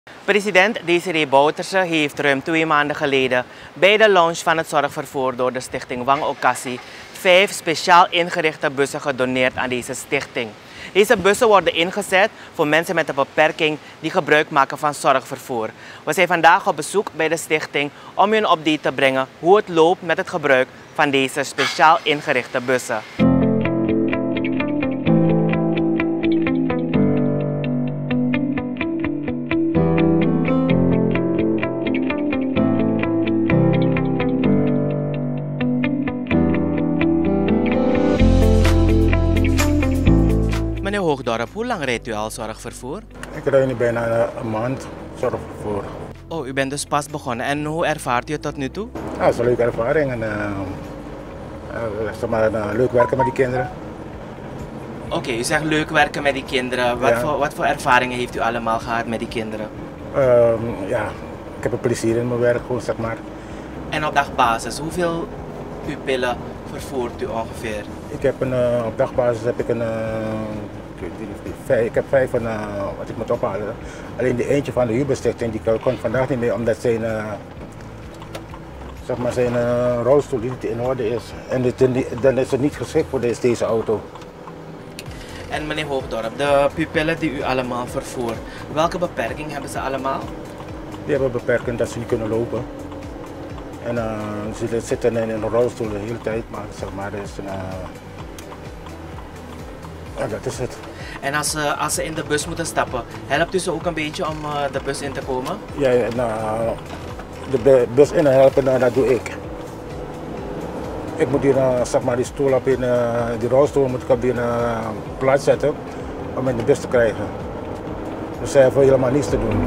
President Desiree Bouterse heeft ruim 2 maanden geleden bij de launch van het zorgvervoer door de stichting Wang Okasi 5 speciaal ingerichte bussen gedoneerd aan deze stichting. Deze bussen worden ingezet voor mensen met een beperking die gebruik maken van zorgvervoer. We zijn vandaag op bezoek bij de stichting om u een update te brengen hoe het loopt met het gebruik van deze speciaal ingerichte bussen. Meneer Hoogdorp, hoe lang rijdt u al zorgvervoer? Ik rijd nu bijna een maand zorgvervoer. Oh, u bent dus pas begonnen. En hoe ervaart u het tot nu toe? Ja, dat is een leuke ervaring en zeg maar, leuk werken met die kinderen. Oké, u zegt leuk werken met die kinderen. Wat voor ervaringen heeft u allemaal gehad met die kinderen? Ja, ik heb een plezier in mijn werk, gewoon, zeg maar. En op dagbasis, hoeveel pupillen vervoert u ongeveer? Ik heb op dagbasis heb ik ik heb 5 wat ik moet ophalen. Alleen de eentje van de Huberstichting die komt vandaag niet meer omdat zijn rolstoel niet in orde is. En dan is het niet geschikt voor deze auto. En meneer Hoogdorp, de pupillen die u allemaal vervoert, welke beperking hebben ze allemaal? Die hebben beperking dat ze niet kunnen lopen. En ze zitten in een rolstoel de hele tijd, maar zeg maar, ja, dat is het. En als ze in de bus moeten stappen, helpt u ze ook een beetje om de bus in te komen? Ja, de bus in helpen, dat doe ik. Ik moet hier, zeg maar, die stoel op die rolstoel moet ik op die plaats zetten om in de bus te krijgen. Dus zij hebben helemaal niets te doen.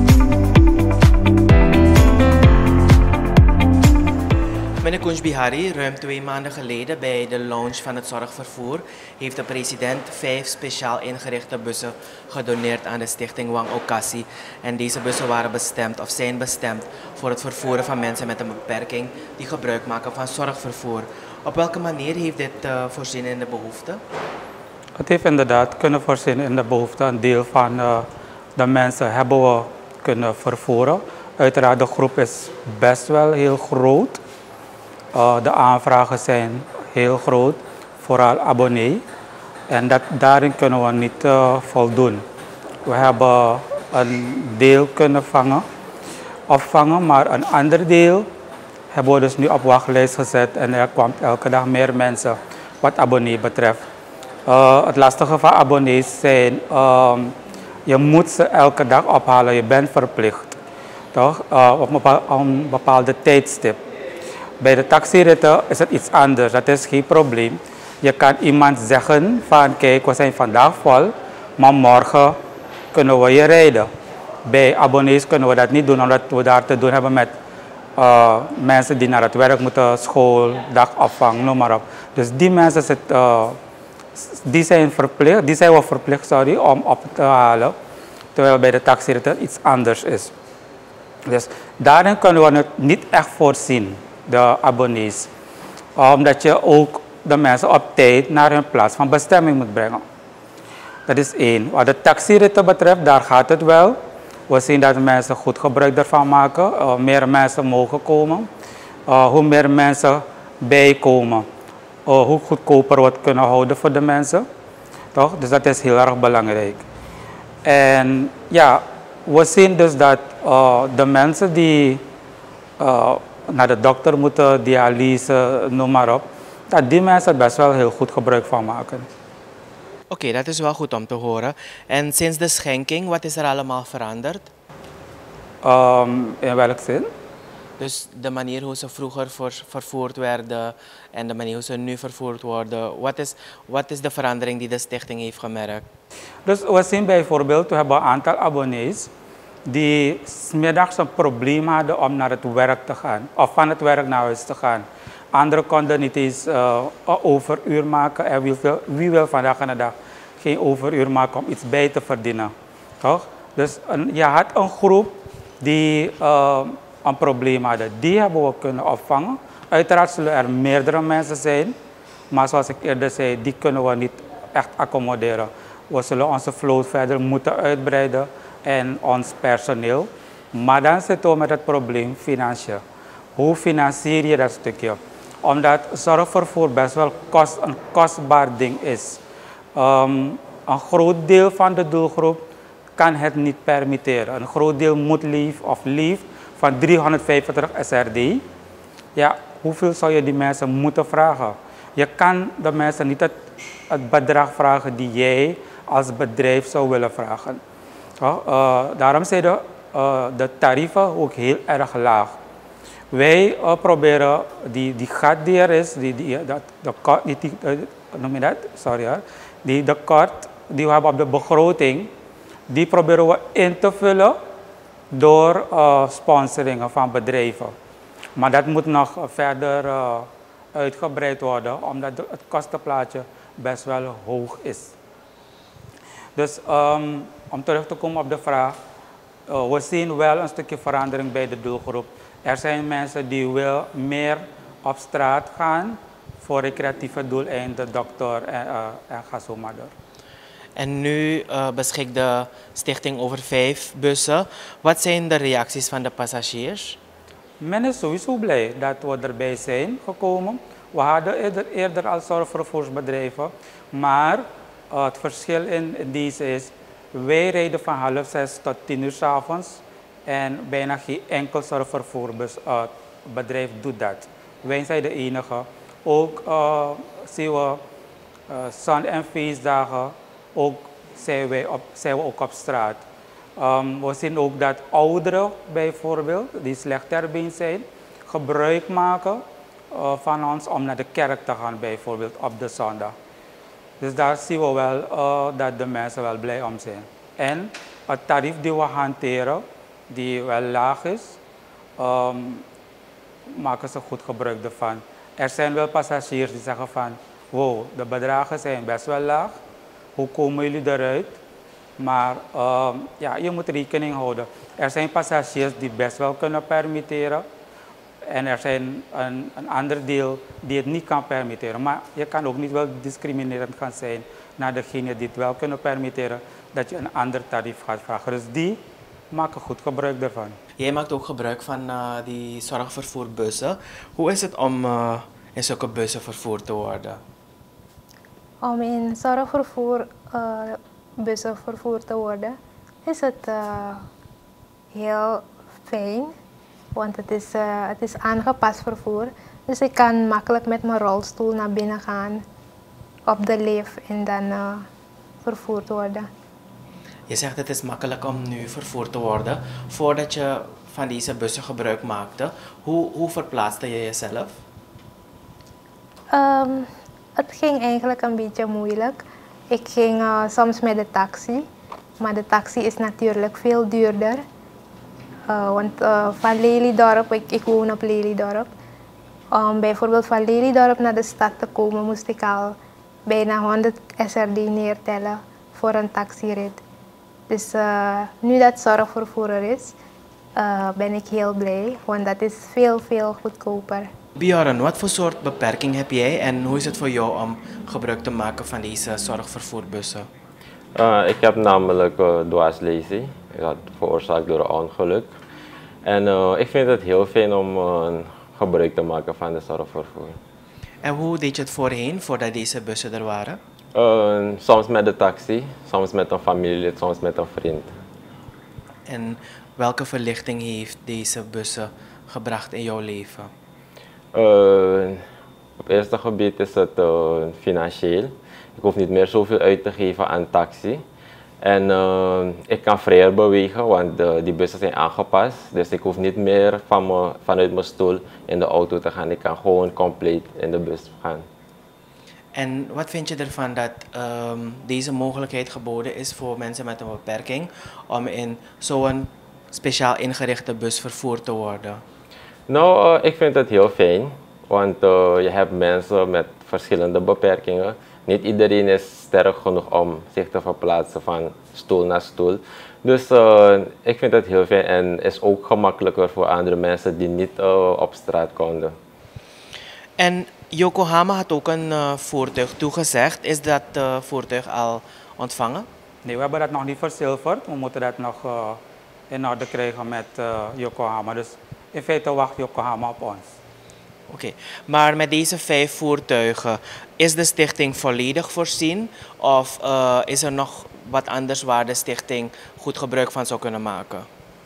Meneer Kunj Bihari, ruim 2 maanden geleden bij de launch van het zorgvervoer heeft de president 5 speciaal ingerichte bussen gedoneerd aan de stichting Wang Okasi. En deze bussen waren bestemd of zijn bestemd voor het vervoeren van mensen met een beperking die gebruik maken van zorgvervoer. Op welke manier heeft dit voorzien in de behoefte? Het heeft inderdaad kunnen voorzien in de behoefte. Een deel van de mensen hebben we kunnen vervoeren. Uiteraard, de groep is best wel heel groot. De aanvragen zijn heel groot, vooral abonnee. En daarin kunnen we niet voldoen. We hebben een deel kunnen opvangen, maar een ander deel hebben we dus nu op wachtlijst gezet. En er kwam elke dag meer mensen wat abonnee betreft. Het lastige van abonnees zijn, je moet ze elke dag ophalen, je bent verplicht. Toch? Op een bepaalde tijdstip. Bij de taxiritten is het iets anders, dat is geen probleem. Je kan iemand zeggen van kijk, we zijn vandaag vol, maar morgen kunnen we je rijden. Bij abonnees kunnen we dat niet doen, omdat we daar te doen hebben met mensen die naar het werk moeten, school, dagopvang, noem maar op. Dus die mensen die zijn we verplicht om op te halen, terwijl bij de taxiritten iets anders is. Dus daarin kunnen we het niet echt voorzien. De abonnees. Omdat je ook de mensen op tijd naar hun plaats van bestemming moet brengen. Dat is 1. Wat de taxiritten betreft, daar gaat het wel. We zien dat mensen goed gebruik ervan maken. Meer mensen mogen komen. Hoe meer mensen bijkomen, hoe goedkoper we het kunnen houden voor de mensen. Toch? Dus dat is heel erg belangrijk. En ja, we zien dus dat de mensen die naar de dokter moeten, dialyse, noem maar op, dat die mensen er best wel heel goed gebruik van maken. Oké, dat is wel goed om te horen. En sinds de schenking, wat is er allemaal veranderd? In welk zin? Dus de manier hoe ze vroeger vervoerd werden en de manier hoe ze nu vervoerd worden. Wat is de verandering die de stichting heeft gemerkt? Dus we zien bijvoorbeeld, we hebben een aantal abonnees die 's middags een probleem hadden om naar het werk te gaan of van het werk naar huis te gaan. Anderen konden niet eens een overuur maken en wie wil vandaag aan de dag geen overuur maken om iets bij te verdienen. Toch? Dus je had een groep die een probleem hadden. Die hebben we kunnen opvangen. Uiteraard zullen er meerdere mensen zijn, maar zoals ik eerder zei, die kunnen we niet echt accommoderen. We zullen onze vloot verder moeten uitbreiden en ons personeel. Maar dan zitten we met het probleem financiën. Hoe financier je dat stukje? Omdat zorgvervoer best wel een kostbaar ding is. Een groot deel van de doelgroep kan het niet permitteren. Een groot deel moet leave van 350 SRD. Ja, hoeveel zou je die mensen moeten vragen? Je kan de mensen niet het bedrag vragen die jij als bedrijf zou willen vragen. Daarom zijn de tarieven ook heel erg laag. Wij proberen die gat die er is, de kort die we hebben op de begroting, die proberen we in te vullen door sponsoringen van bedrijven. Maar dat moet nog verder uitgebreid worden, omdat het kostenplaatje best wel hoog is. Dus om terug te komen op de vraag, we zien wel een stukje verandering bij de doelgroep. Er zijn mensen die wel meer op straat gaan voor recreatieve doeleinden, dokter en ga zo maar door. En nu beschikt de stichting over 5 bussen. Wat zijn de reacties van de passagiers? Men is sowieso blij dat we erbij zijn gekomen. We hadden eerder al zorgvervoersbedrijven, maar het verschil in deze is, wij rijden van 5:30 tot 10 uur 's avonds en bijna geen enkel zorgvervoerbedrijf doet dat. Wij zijn de enige. Ook zien we zon- en feestdagen, ook zijn we ook op straat. We zien ook dat ouderen bijvoorbeeld, die slecht ter been zijn, gebruik maken van ons om naar de kerk te gaan bijvoorbeeld op de zondag. Dus daar zien we wel dat de mensen wel blij om zijn. En het tarief die we hanteren, die wel laag is, maken ze goed gebruik ervan. Er zijn wel passagiers die zeggen van, wow, de bedragen zijn best wel laag. Hoe komen jullie eruit? Maar ja, je moet rekening houden. Er zijn passagiers die best wel kunnen permitteren. En er zijn een ander deel die het niet kan permitteren. Maar je kan ook niet wel discriminerend gaan zijn naar degene die het wel kunnen permitteren, dat je een ander tarief gaat vragen. Dus die maken goed gebruik daarvan. Jij maakt ook gebruik van die zorgvervoerbussen. Hoe is het om in zulke bussen vervoerd te worden? Om in zorgvervoerbussen vervoerd te worden, is het heel fijn. Want het is aangepast vervoer. Dus ik kan makkelijk met mijn rolstoel naar binnen gaan, op de lift en dan vervoerd worden. Je zegt het is makkelijk om nu vervoerd te worden. Voordat je van deze bussen gebruik maakte, hoe verplaatste je jezelf? Het ging eigenlijk een beetje moeilijk. Ik ging soms met de taxi, maar de taxi is natuurlijk veel duurder. Want van Lelydorp, ik woon op Lelydorp. Om bijvoorbeeld van Lelydorp naar de stad te komen, moest ik al bijna 100 SRD neertellen voor een taxirit. Dus nu dat zorgvervoer er is, ben ik heel blij, want dat is veel goedkoper. Bjorn, wat voor soort beperking heb jij en hoe is het voor jou om gebruik te maken van deze zorgvervoerbussen? Ik heb namelijk dwarslesie. Dat veroorzaakt door een ongeluk. En ik vind het heel fijn om gebruik te maken van de zorgvervoer. En hoe deed je het voorheen, voordat deze bussen er waren? Soms met de taxi, soms met een familielid, soms met een vriend. En welke verlichting heeft deze bussen gebracht in jouw leven? Op het eerste gebied is het financieel. Ik hoef niet meer zoveel uit te geven aan taxi. En ik kan vrijer bewegen, want die bussen zijn aangepast. Dus ik hoef niet meer vanuit mijn stoel in de auto te gaan. Ik kan gewoon compleet in de bus gaan. En wat vind je ervan dat deze mogelijkheid geboden is voor mensen met een beperking om in zo'n speciaal ingerichte bus vervoerd te worden? Nou, ik vind het heel fijn, want je hebt mensen met verschillende beperkingen. Niet iedereen is sterk genoeg om zich te verplaatsen van stoel naar stoel. Dus ik vind het heel fijn en is ook gemakkelijker voor andere mensen die niet op straat konden. En Yokohama had ook een voertuig toegezegd. Is dat voertuig al ontvangen? Nee, we hebben dat nog niet verzilverd. We moeten dat nog in orde krijgen met Yokohama. Dus in feite wacht Yokohama op ons. Oké, maar met deze 5 voertuigen, is de stichting volledig voorzien? Of is er nog wat anders waar de stichting goed gebruik van zou kunnen maken?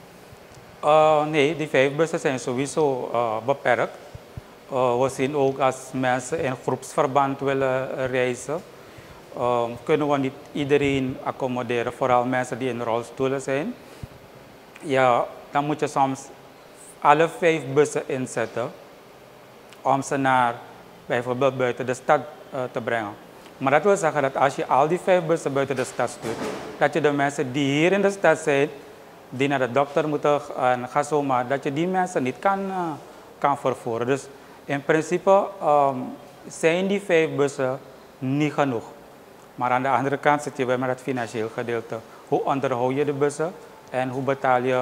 Nee, die 5 bussen zijn sowieso beperkt. We zien ook als mensen in groepsverband willen reizen, kunnen we niet iedereen accommoderen, vooral mensen die in rolstoelen zijn. Ja, dan moet je soms alle 5 bussen inzetten om ze naar bijvoorbeeld buiten de stad te brengen. Maar dat wil zeggen dat als je al die 5 bussen buiten de stad stuurt, dat je de mensen die hier in de stad zijn, die naar de dokter moeten gaan zomaar, dat je die mensen niet kan vervoeren. Dus in principe zijn die 5 bussen niet genoeg. Maar aan de andere kant zit je weer met het financieel gedeelte. Hoe onderhoud je de bussen en hoe betaal je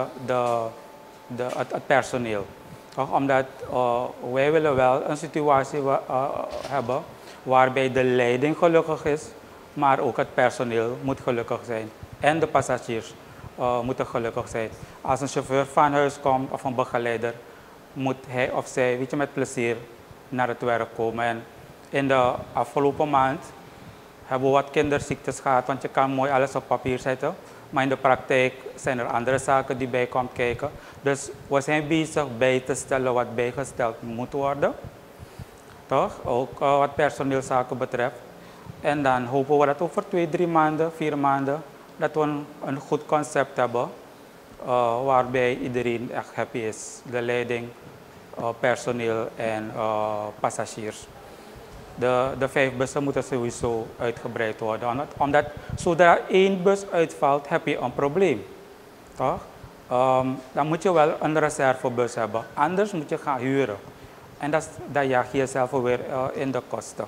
het personeel? Toch? Omdat wij willen wel een situatie hebben waarbij de leiding gelukkig is, maar ook het personeel moet gelukkig zijn. En de passagiers moeten gelukkig zijn. Als een chauffeur van huis komt of een begeleider, moet hij of zij met plezier naar het werk komen. En in de afgelopen maand hebben we wat kinderziektes gehad, want je kan mooi alles op papier zetten. Maar in de praktijk zijn er andere zaken die bij komen kijken. Dus we zijn bezig bij te stellen wat bijgesteld moet worden. Toch? Ook wat personeelszaken betreft. En dan hopen we dat over 2, 3 maanden, 4 maanden, dat we een goed concept hebben. Waarbij iedereen echt happy is. De leiding, personeel en passagiers. De 5 bussen moeten sowieso uitgebreid worden. Omdat zodra 1 bus uitvalt, heb je een probleem. Toch? Dan moet je wel een reservebus hebben. Anders moet je gaan huren. En dat jaag je jezelf weer in de kosten.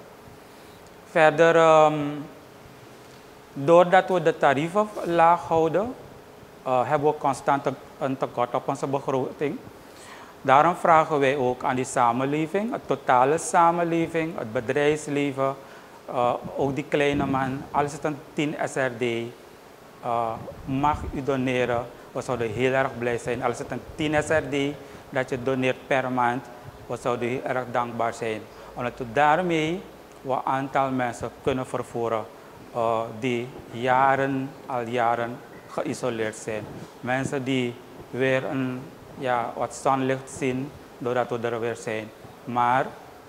Verder, doordat we de tarieven laag houden, hebben we constant een tekort op onze begroting. Daarom vragen wij ook aan die samenleving, het totale samenleving, het bedrijfsleven, ook die kleine man, al is het een 10 SRD, mag u doneren. We zouden heel erg blij zijn. Al is het een 10 SRD dat je doneert per maand, we zouden heel erg dankbaar zijn. Omdat we daarmee een aantal mensen kunnen vervoeren die al jaren geïsoleerd zijn. Mensen die weer wat zonlicht zien doordat we er weer zijn. Maar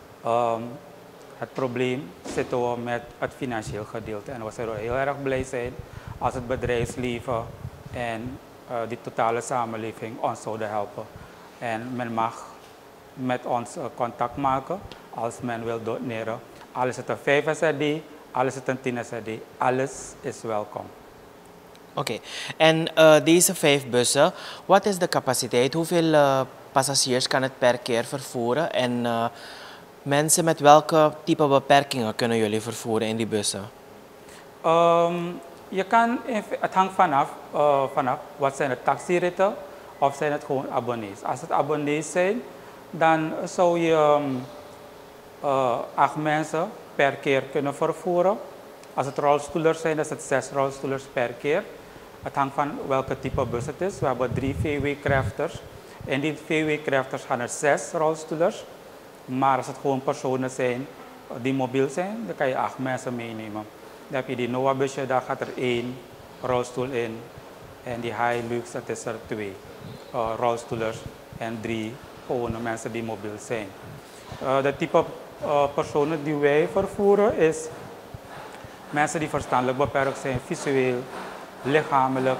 het probleem zitten we met het financieel gedeelte. En we zouden heel erg blij zijn als het bedrijfsleven en die totale samenleving ons zouden helpen. En men mag met ons contact maken als men wil doneren. Al is het een 5 SRD, al is het een 10 SRD, alles is welkom. Oké, en deze 5 bussen, wat is de capaciteit? Hoeveel passagiers kan het per keer vervoeren? En mensen met welke type beperkingen kunnen jullie vervoeren in die bussen? Het hangt vanaf wat zijn het taxiritten of zijn het gewoon abonnees. Als het abonnees zijn, dan zou je 8 mensen per keer kunnen vervoeren. Als het rolstoelers zijn, dan is het 6 rolstoelers per keer. Het hangt van welke type bus het is. We hebben 3 VW-crafters. In die VW-crafters gaan er 6 rolstoelers. Maar als het gewoon personen zijn die mobiel zijn, dan kan je 8 mensen meenemen. Dan heb je die Noah-busje, daar gaat er 1 rolstoel in. En die Hilux, dat is er 2 rolstoelers en 3 gewone mensen die mobiel zijn. De type personen die wij vervoeren is mensen die verstandelijk beperkt zijn, visueel, lichamelijk,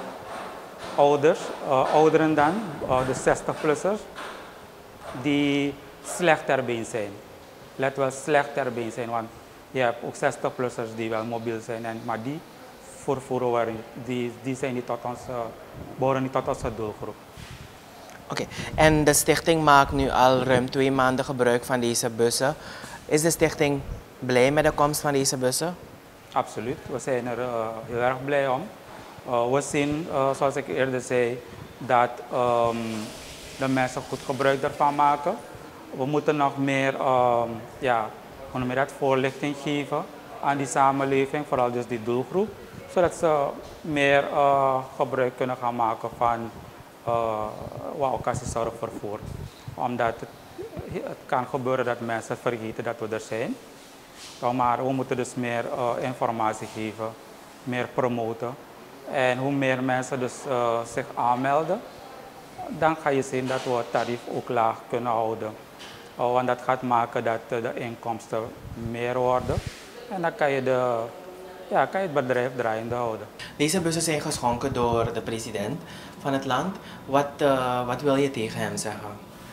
ouderen dan, de 60-plussers, die slecht ter been zijn. Let wel, slecht ter been zijn, want je hebt ook 60-plussers die wel mobiel zijn, maar die vervoeren we, die zijn niet behoren niet tot onze doelgroep. Oké, en de stichting maakt nu al ruim 2 maanden gebruik van deze bussen. Is de stichting blij met de komst van deze bussen? Absoluut, we zijn er heel erg blij om. We zien, zoals ik eerder zei, dat de mensen goed gebruik ervan maken. We moeten nog meer voorlichting geven aan die samenleving, vooral dus die doelgroep. zodat ze meer gebruik kunnen gaan maken van wat occasiezorgvervoer. Omdat het kan gebeuren dat mensen vergeten dat we er zijn. Maar we moeten dus meer informatie geven, meer promoten. En hoe meer mensen dus zich aanmelden, dan ga je zien dat we het tarief ook laag kunnen houden. Want dat gaat maken dat de inkomsten meer worden. En dan kan je, het bedrijf draaiende houden. Deze bussen zijn geschonken door de president van het land. Wat wil je tegen hem zeggen?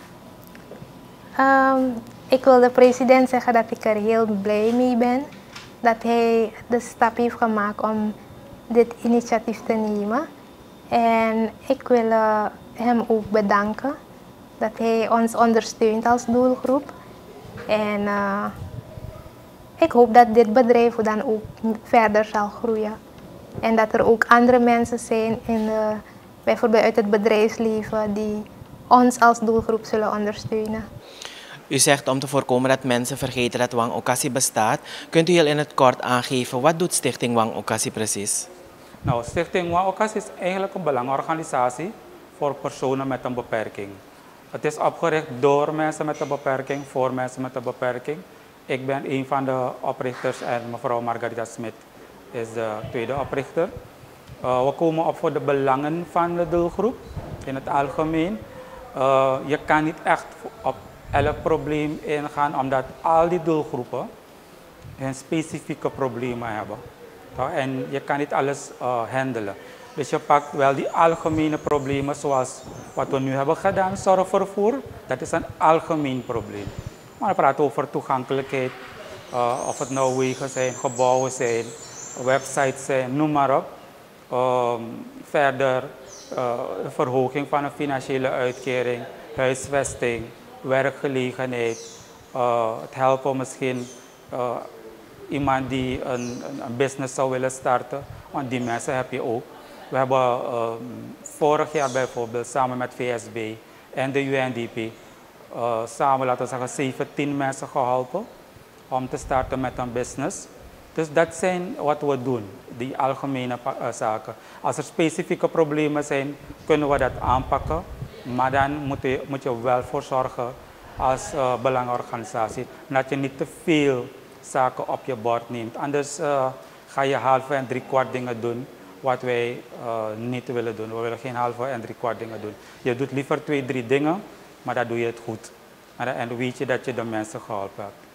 Ik wil de president zeggen dat ik er heel blij mee ben. Dat hij de stap heeft gemaakt om dit initiatief te nemen. En ik wil hem ook bedanken dat hij ons ondersteunt als doelgroep. En ik hoop dat dit bedrijf dan ook verder zal groeien. En dat er ook andere mensen zijn, bijvoorbeeld uit het bedrijfsleven, die ons als doelgroep zullen ondersteunen. U zegt om te voorkomen dat mensen vergeten dat Wang Okasi bestaat. Kunt u heel in het kort aangeven, wat doet Stichting Wang Okasi precies? Nou, Stichting Wang Okasi is eigenlijk een belangenorganisatie voor personen met een beperking. Het is opgericht door mensen met een beperking, voor mensen met een beperking. Ik ben een van de oprichters en mevrouw Margarita Smit is de tweede oprichter. We komen op voor de belangen van de doelgroep in het algemeen. Je kan niet echt op elk probleem ingaan, omdat al die doelgroepen hun specifieke problemen hebben. En je kan niet alles handelen. Dus je pakt wel die algemene problemen zoals wat we nu hebben gedaan, zorgvervoer. Dat is een algemeen probleem. Maar we praten over toegankelijkheid, of het nou wegen zijn, gebouwen zijn, websites zijn, noem maar op. Verder verhoging van een financiële uitkering, huisvesting, werkgelegenheid, het helpen misschien iemand die een business zou willen starten, want die mensen heb je ook. We hebben vorig jaar bijvoorbeeld samen met VSB en de UNDP samen, laten we zeggen, 17 mensen geholpen om te starten met een business. Dus dat zijn wat we doen, die algemene zaken. Als er specifieke problemen zijn, kunnen we dat aanpakken. Maar dan moet je wel voor zorgen als belangenorganisatie dat je niet te veel zaken op je bord neemt. Anders ga je halve en driekwart dingen doen wat wij niet willen doen. We willen geen halve en driekwart dingen doen. Je doet liever 2, 3 dingen, maar dan doe je het goed. En dan weet je dat je de mensen geholpen hebt.